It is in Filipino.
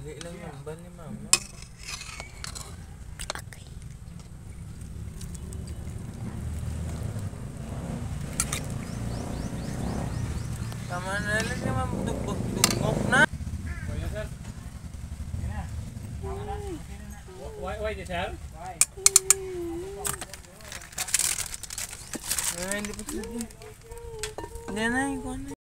Dali lang yung ban ni mama. Okay. Tama na lang yung mamudugok na. Why the sir? Hindi pa sila. Hindi na yung